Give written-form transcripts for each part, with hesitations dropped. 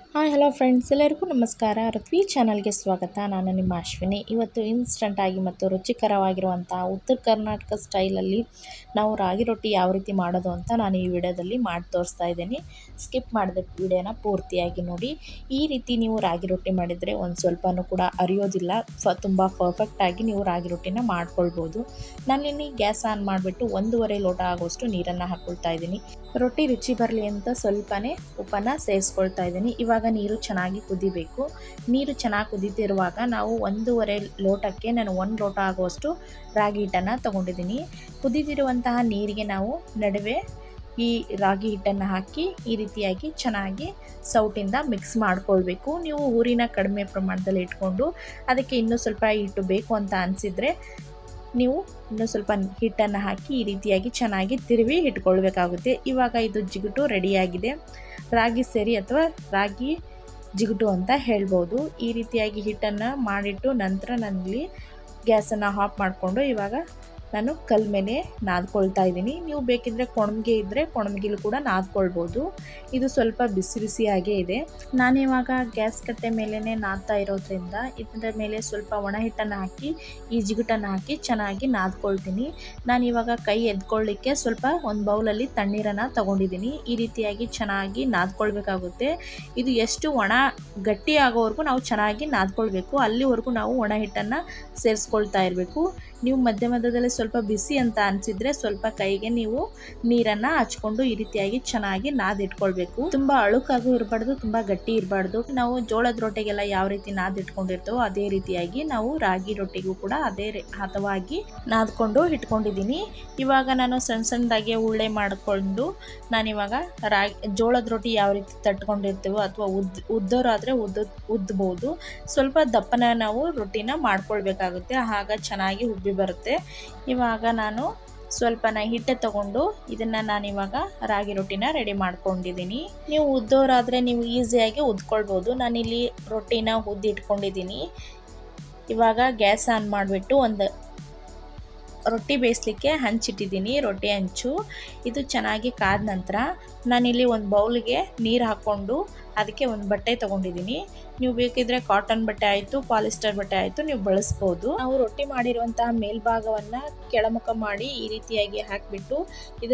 Hi hello friends, ಎಲ್ಲರಿಗೂ ನಮಸ್ಕಾರ. ಋತ್ವಿ ಚಾನಲ್ಗೆ ಸ್ವಾಗತ. ನಾನು ನಿಮ್ಮ ಅಶ್ವಿನಿ. ಇವತ್ತು ಇನ್ಸ್ಟಂಟಾಗಿ ಮತ್ತು ರುಚಿಕರವಾಗಿರುವಂಥ ಉತ್ತರ ಕರ್ನಾಟಕ ಸ್ಟೈಲಲ್ಲಿ ನಾವು ರಾಗಿ ರೊಟ್ಟಿ ಯಾವ ರೀತಿ ಮಾಡೋದು ಅಂತ ನಾನು ಈ ವಿಡಿಯೋದಲ್ಲಿ ಮಾಡಿ ತೋರಿಸ್ತಾ ಇದ್ದೀನಿ. ಸ್ಕಿಪ್ ಮಾಡಿದ ವಿಡಿಯೋನ ಪೂರ್ತಿಯಾಗಿ ನೋಡಿ. ಈ ರೀತಿ ನೀವು ರಾಗಿ ರೊಟ್ಟಿ ಮಾಡಿದರೆ ಒಂದು ಸ್ವಲ್ಪನೂ ಕೂಡ ಅರಿಯೋದಿಲ್ಲ. ತುಂಬ ಪರ್ಫೆಕ್ಟಾಗಿ ನೀವು ರಾಗಿ ರೊಟ್ಟಿನ ಮಾಡ್ಕೊಳ್ಬೋದು. ನಾನಿಲ್ಲಿ ಗ್ಯಾಸ್ ಆನ್ ಮಾಡಿಬಿಟ್ಟು 1.5 ಲೋಟ ಆಗೋಷ್ಟು ನೀರನ್ನು ಹಾಕ್ಕೊಳ್ತಾ ಇದ್ದೀನಿ. ರೊಟ್ಟಿ ರುಚಿ ಬರಲಿ ಅಂತ ಸ್ವಲ್ಪನೇ ಉಪ್ಪನ್ನು ಸೇರಿಸ್ಕೊಳ್ತಾ ಇದ್ದೀನಿ. ಇವಾಗ ನೀರು ಚೆನ್ನಾಗಿ ಕುದಿಬೇಕು. ನೀರು ಚೆನ್ನಾಗಿ ಕುದೀತಿರುವಾಗ ನಾವು 1.5 ಲೋಟಕ್ಕೆ ನಾನು 1 ಲೋಟ ಆಗುವಷ್ಟು ರಾಗಿ ಹಿಟ್ಟನ್ನು ತೊಗೊಂಡಿದ್ದೀನಿ. ಕುದಿದಿರುವಂತಹ ನೀರಿಗೆ ನಾವು ನಡುವೆ ಈ ರಾಗಿ ಹಿಟ್ಟನ್ನು ಹಾಕಿ ಈ ರೀತಿಯಾಗಿ ಚೆನ್ನಾಗಿ ಸೌಟಿಂದ ಮಿಕ್ಸ್ ಮಾಡ್ಕೊಳ್ಬೇಕು. ನೀವು ಊರಿನ ಕಡಿಮೆ ಪ್ರಮಾಣದಲ್ಲಿ ಇಟ್ಕೊಂಡು ಅದಕ್ಕೆ ಇನ್ನೂ ಸ್ವಲ್ಪ ಹಿಟ್ಟು ಬೇಕು ಅಂತ ಅನಿಸಿದರೆ ನೀವು ಇನ್ನೂ ಸ್ವಲ್ಪ ಹಿಟ್ಟನ್ನು ಹಾಕಿ ಈ ರೀತಿಯಾಗಿ ಚೆನ್ನಾಗಿ ತಿರುವಿ ಇಟ್ಕೊಳ್ಬೇಕಾಗುತ್ತೆ. ಇವಾಗ ಇದು ಜಿಗುಟು ರೆಡಿಯಾಗಿದೆ. ರಾಗಿ ಸೇರಿ ಅಥವಾ ರಾಗಿ ಜಿಗುಟು ಅಂತ ಹೇಳ್ಬೋದು. ಈ ರೀತಿಯಾಗಿ ಹಿಟ್ಟನ್ನು ಮಾಡಿಟ್ಟು ನಂತರ ನಾನಿಲ್ಲಿ ಗ್ಯಾಸನ್ನು ಆಫ್ ಮಾಡಿಕೊಂಡು ಇವಾಗ ನಾನು ಕಲ್ ಮೇಲೆ ನಾದ್ಕೊಳ್ತಾ ಇದ್ದೀನಿ. ನೀವು ಬೇಕಿದ್ದರೆ ಕೊಣಮಿಗೆ ಇದ್ದರೆ ಕೊಣಮಿಗೆಲು ಕೂಡ ನಾದ್ಕೊಳ್ಬೋದು. ಇದು ಸ್ವಲ್ಪ ಬಿಸಿ ಬಿಸಿಯಾಗೇ ಇದೆ. ನಾನಿವಾಗ ಗ್ಯಾಸ್ ಕಟ್ಟೆ ಮೇಲೇ ನಾದ್ತಾ ಇರೋದ್ರಿಂದ ಇದರ ಮೇಲೆ ಸ್ವಲ್ಪ ಒಣ ಹಿಟ್ಟನ್ನು ಹಾಕಿ ಈ ಜಿಗುಟನ್ನು ಹಾಕಿ ಚೆನ್ನಾಗಿ ನಾದ್ಕೊಳ್ತೀನಿ. ನಾನಿವಾಗ ಕೈ ಎದ್ಕೊಳ್ಳಿಕ್ಕೆ ಸ್ವಲ್ಪ ಒಂದು ಬೌಲಲ್ಲಿ ತಣ್ಣೀರನ್ನು ತಗೊಂಡಿದ್ದೀನಿ. ಈ ರೀತಿಯಾಗಿ ಚೆನ್ನಾಗಿ ನಾದ್ಕೊಳ್ಬೇಕಾಗುತ್ತೆ. ಇದು ಎಷ್ಟು ಒಣ ಗಟ್ಟಿ ಆಗೋವರೆಗೂ ನಾವು ಚೆನ್ನಾಗಿ ನಾದ್ಕೊಳ್ಬೇಕು. ಅಲ್ಲಿವರೆಗೂ ನಾವು ಒಣ ಹಿಟ್ಟನ್ನು ಸೇರಿಸ್ಕೊಳ್ತಾ ಇರಬೇಕು. ನೀವು ಮಧ್ಯ ಮಧ್ಯದಲ್ಲಿ ಸ್ವಲ್ಪ ಬಿಸಿ ಅಂತ ಅನಿಸಿದರೆ ಸ್ವಲ್ಪ ಕೈಗೆ ನೀವು ನೀರನ್ನು ಹಚ್ಕೊಂಡು ಈ ರೀತಿಯಾಗಿ ಚೆನ್ನಾಗಿ ನಾದಿಟ್ಕೊಳ್ಬೇಕು. ತುಂಬ ಅಳುಕಾಗೂ ಇರಬಾರ್ದು, ತುಂಬ ಗಟ್ಟಿ ಇರಬಾರ್ದು. ನಾವು ಜೋಳದ ರೊಟ್ಟಿಗೆಲ್ಲ ಯಾವ ರೀತಿ ನಾದಿಟ್ಕೊಂಡಿರ್ತೇವೋ ಅದೇ ರೀತಿಯಾಗಿ ನಾವು ರಾಗಿ ರೊಟ್ಟಿಗೂ ಕೂಡ ಅದೇ ಹದವಾಗಿ ನಾದ್ಕೊಂಡು ಇಟ್ಕೊಂಡಿದ್ದೀನಿ. ಇವಾಗ ನಾನು ಸಣ್ಣ ಸಣ್ಣದಾಗಿ ಉಳ್ಳೆ ಮಾಡಿಕೊಂಡು ನಾನಿವಾಗ ಜೋಳದ ರೊಟ್ಟಿ ಯಾವ ರೀತಿ ತಟ್ಕೊಂಡಿರ್ತೇವೋ ಅಥವಾ ಉದ್ದೋರಾದರೆ ಉದ್ದಬಹುದು. ಸ್ವಲ್ಪ ದಪ್ಪನ ನಾವು ರೊಟ್ಟಿನ ಮಾಡ್ಕೊಳ್ಬೇಕಾಗುತ್ತೆ. ಆಗ ಚೆನ್ನಾಗಿ ಉಬ್ಬಿ ಬರುತ್ತೆ. ಇವಾಗ ನಾನು ಸ್ವಲ್ಪನ ಹಿಟ್ಟೆ ತಗೊಂಡು ಇದನ್ನು ನಾನಿವಾಗ ರಾಗಿ ರೊಟ್ಟಿನ ರೆಡಿ ಮಾಡ್ಕೊಂಡಿದ್ದೀನಿ. ನೀವು ಉದ್ದೋರಾದರೆ ನೀವು ಈಸಿಯಾಗಿ ಉದ್ಕೊಳ್ಬೋದು. ನಾನಿಲ್ಲಿ ರೊಟ್ಟಿನ ಉದ್ದಿಟ್ಕೊಂಡಿದ್ದೀನಿ. ಇವಾಗ ಗ್ಯಾಸ್ ಆನ್ ಮಾಡಿಬಿಟ್ಟು ಒಂದು ರೊಟ್ಟಿ ಬೇಯಿಸ್ಲಿಕ್ಕೆ ಹಂಚಿಟ್ಟಿದ್ದೀನಿ. ರೊಟ್ಟಿ ಹಂಚು ಇದು ಚೆನ್ನಾಗಿ ಕಾದ ನಂತರ ನಾನಿಲ್ಲಿ ಒಂದು ಬೌಲ್ಗೆ ನೀರು ಹಾಕ್ಕೊಂಡು ಅದಕ್ಕೆ ಒಂದು ಬಟ್ಟೆ ತೊಗೊಂಡಿದ್ದೀನಿ. ನೀವು ಬೇಕಿದ್ರೆ ಕಾಟನ್ ಬಟ್ಟೆ ಆಯಿತು, ಪಾಲಿಸ್ಟರ್ ಬಟ್ಟೆ ಆಯಿತು ನೀವು ಬಳಸ್ಬೋದು. ನಾವು ರೊಟ್ಟಿ ಮಾಡಿರುವಂತಹ ಮೇಲ್ಭಾಗವನ್ನು ಕೆಳಮುಖ ಮಾಡಿ ಈ ರೀತಿಯಾಗಿ ಹಾಕಿಬಿಟ್ಟು ಇದರ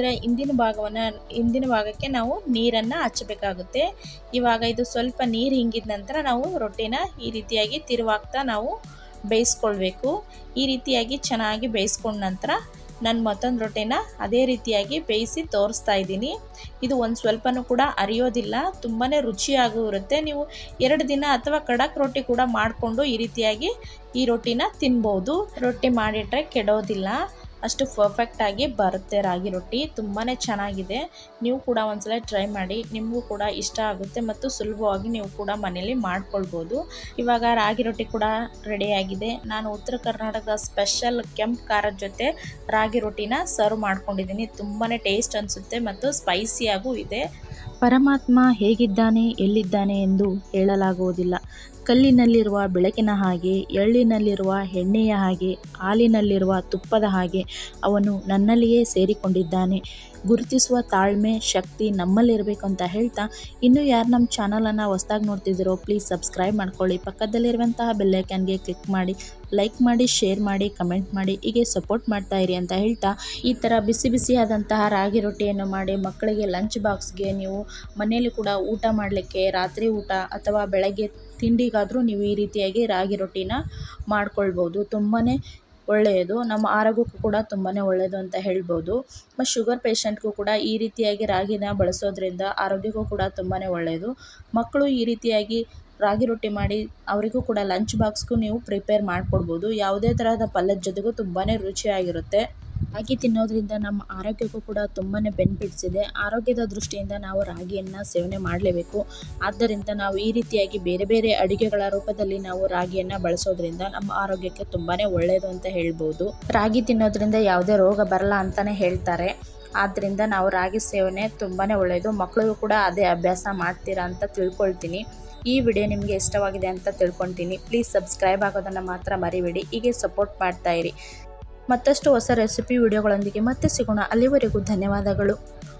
ಹಿಂದಿನ ಭಾಗಕ್ಕೆ ನಾವು ನೀರನ್ನು ಹಚ್ಚಬೇಕಾಗುತ್ತೆ. ಇವಾಗ ಇದು ಸ್ವಲ್ಪ ನೀರು ಹಿಂಗಿದ ನಂತರ ನಾವು ರೊಟ್ಟಿನ ಈ ರೀತಿಯಾಗಿ ತಿರುವಾಗ್ತಾ ನಾವು ಬೇಯಿಸ್ಕೊಳ್ಬೇಕು. ಈ ರೀತಿಯಾಗಿ ಚೆನ್ನಾಗಿ ಬೇಯಿಸ್ಕೊಂಡ ನಂತರ ನಾನು ಮತ್ತೊಂದು ರೊಟ್ಟಿನ ಅದೇ ರೀತಿಯಾಗಿ ಬೇಯಿಸಿ ತೋರಿಸ್ತಾ ಇದ್ದೀನಿ. ಇದು ಒಂದು ಸ್ವಲ್ಪನೂ ಕೂಡ ಅರಿಯೋದಿಲ್ಲ, ತುಂಬಾ ರುಚಿಯಾಗೂ ಇರುತ್ತೆ. ನೀವು 2 ದಿನ ಅಥವಾ ಖಡಕ್ ರೊಟ್ಟಿ ಕೂಡ ಮಾಡಿಕೊಂಡು ಈ ರೀತಿಯಾಗಿ ಈ ರೊಟ್ಟಿನ ತಿನ್ಬೋದು. ರೊಟ್ಟಿ ಮಾಡಿಟ್ರೆ ಕೆಡೋದಿಲ್ಲ, ಅಷ್ಟು ಪರ್ಫೆಕ್ಟಾಗಿ ಬರುತ್ತೆ ರಾಗಿ ರೊಟ್ಟಿ. ತುಂಬಾ ಚೆನ್ನಾಗಿದೆ. ನೀವು ಕೂಡ ಒಂದ್ಸಲ ಟ್ರೈ ಮಾಡಿ, ನಿಮಗೂ ಕೂಡ ಇಷ್ಟ ಆಗುತ್ತೆ ಮತ್ತು ಸುಲಭವಾಗಿ ನೀವು ಕೂಡ ಮನೆಯಲ್ಲಿ ಮಾಡ್ಕೊಳ್ಬೋದು. ಇವಾಗ ರಾಗಿ ರೊಟ್ಟಿ ಕೂಡ ರೆಡಿಯಾಗಿದೆ. ನಾನು ಉತ್ತರ ಕರ್ನಾಟಕದ ಸ್ಪೆಷಲ್ ಕೆಂಪು ಖಾರದ ಜೊತೆ ರಾಗಿ ರೊಟ್ಟಿನ ಸರ್ವ್ ಮಾಡ್ಕೊಂಡಿದ್ದೀನಿ. ತುಂಬಾ ಟೇಸ್ಟ್ ಅನಿಸುತ್ತೆ ಮತ್ತು ಸ್ಪೈಸಿಯಾಗೂ ಇದೆ. ಪರಮಾತ್ಮ ಹೇಗಿದ್ದಾನೆ, ಎಲ್ಲಿದ್ದಾನೆ ಎಂದು ಹೇಳಲಾಗುವುದಿಲ್ಲ. ಕಲ್ಲಿನಲ್ಲಿರುವ ಬೆಳಕಿನ ಹಾಗೆ, ಎಳ್ಳಿನಲ್ಲಿರುವ ಎಣ್ಣೆಯ ಹಾಗೆ, ಹಾಲಿನಲ್ಲಿರುವ ತುಪ್ಪದ ಹಾಗೆ ಅವನು ನನ್ನಲ್ಲಿಯೇ ಸೇರಿಕೊಂಡಿದ್ದಾನೆ. ಗುರುತಿಸುವ ತಾಳ್ಮೆ, ಶಕ್ತಿ ನಮ್ಮಲ್ಲಿರಬೇಕು ಅಂತ ಹೇಳ್ತಾ, ಇನ್ನೂ ಯಾರು ನಮ್ಮ ಚಾನಲನ್ನು ಹೊಸದಾಗಿ ನೋಡ್ತಿದ್ದೀರೋ ಪ್ಲೀಸ್ ಸಬ್ಸ್ಕ್ರೈಬ್ ಮಾಡ್ಕೊಳ್ಳಿ. ಪಕ್ಕದಲ್ಲಿರುವಂತಹ ಬೆಲ್ಲೈಕನ್ಗೆ ಕ್ಲಿಕ್ ಮಾಡಿ, ಲೈಕ್ ಮಾಡಿ, ಶೇರ್ ಮಾಡಿ, ಕಮೆಂಟ್ ಮಾಡಿ, ಹೀಗೆ ಸಪೋರ್ಟ್ ಮಾಡ್ತಾ ಇರಿ ಅಂತ ಹೇಳ್ತಾ, ಈ ಥರ ಬಿಸಿ ಬಿಸಿಯಾದಂತಹ ರಾಗಿ ರೊಟ್ಟಿಯನ್ನು ಮಾಡಿ ಮಕ್ಕಳಿಗೆ ಲಂಚ್ ಬಾಕ್ಸ್ಗೆ, ನೀವು ಮನೆಯಲ್ಲಿ ಕೂಡ ಊಟ ಮಾಡಲಿಕ್ಕೆ, ರಾತ್ರಿ ಊಟ ಅಥವಾ ಬೆಳಗ್ಗೆ ತಿಂಡಿಗಾದರೂ ನೀವು ಈ ರೀತಿಯಾಗಿ ರಾಗಿ ರೊಟ್ಟಿನ ಮಾಡ್ಕೊಳ್ಬೋದು. ತುಂಬಾ ಒಳ್ಳೆಯದು, ನಮ್ಮ ಆರೋಗ್ಯಕ್ಕೂ ಕೂಡ ತುಂಬಾ ಒಳ್ಳೆಯದು ಅಂತ ಹೇಳ್ಬೋದು. ಮತ್ತು ಶುಗರ್ ಪೇಷಂಟ್ಗೂ ಕೂಡ ಈ ರೀತಿಯಾಗಿ ರಾಗಿನ ಬಳಸೋದ್ರಿಂದ ಆರೋಗ್ಯಕ್ಕೂ ಕೂಡ ತುಂಬಾ ಒಳ್ಳೆಯದು. ಮಕ್ಕಳು ಈ ರೀತಿಯಾಗಿ ರಾಗಿ ರೊಟ್ಟಿ ಮಾಡಿ ಅವರಿಗೂ ಕೂಡ ಲಂಚ್ ಬಾಕ್ಸ್ಗೂ ನೀವು ಪ್ರಿಪೇರ್ ಮಾಡಿಕೊಡ್ಬೋದು. ಯಾವುದೇ ತರಹದ ಪಲ್ಯದ ಜೊತೆಗೂ ತುಂಬಾ ರುಚಿಯಾಗಿರುತ್ತೆ. ರಾಗಿ ತಿನ್ನೋದ್ರಿಂದ ನಮ್ಮ ಆರೋಗ್ಯಕ್ಕೂ ಕೂಡ ತುಂಬಾ ಬೆನಿಫಿಟ್ಸ್ ಇದೆ. ಆರೋಗ್ಯದ ದೃಷ್ಟಿಯಿಂದ ನಾವು ರಾಗಿಯನ್ನು ಸೇವನೆ ಮಾಡಲೇಬೇಕು. ಆದ್ದರಿಂದ ನಾವು ಈ ರೀತಿಯಾಗಿ ಬೇರೆ ಬೇರೆ ಅಡುಗೆಗಳ ರೂಪದಲ್ಲಿ ನಾವು ರಾಗಿಯನ್ನು ಬಳಸೋದ್ರಿಂದ ನಮ್ಮ ಆರೋಗ್ಯಕ್ಕೆ ತುಂಬಾ ಒಳ್ಳೆಯದು ಅಂತ ಹೇಳ್ಬೋದು. ರಾಗಿ ತಿನ್ನೋದ್ರಿಂದ ಯಾವುದೇ ರೋಗ ಬರಲ್ಲ ಅಂತಲೇ ಹೇಳ್ತಾರೆ. ಆದ್ದರಿಂದ ನಾವು ರಾಗಿ ಸೇವನೆ ತುಂಬಾ ಒಳ್ಳೆಯದು. ಮಕ್ಕಳಿಗೂ ಕೂಡ ಅದೇ ಅಭ್ಯಾಸ ಮಾಡ್ತೀರಾ ಅಂತ ತಿಳ್ಕೊಳ್ತೀನಿ. ಈ ವಿಡಿಯೋ ನಿಮಗೆ ಇಷ್ಟವಾಗಿದೆ ಅಂತ ತಿಳ್ಕೊಳ್ತೀನಿ. ಪ್ಲೀಸ್ ಸಬ್ಸ್ಕ್ರೈಬ್ ಆಗೋದನ್ನು ಮಾತ್ರ ಮರಿಬೇಡಿ. ಹೀಗೆ ಸಪೋರ್ಟ್ ಮಾಡ್ತಾಯಿರಿ. ಮತ್ತಷ್ಟು ಹೊಸ ರೆಸಿಪಿ ವಿಡಿಯೋಗಳೊಂದಿಗೆ ಮತ್ತೆ ಸಿಗೋಣ. ಅಲ್ಲಿವರೆಗೂ ಧನ್ಯವಾದಗಳು.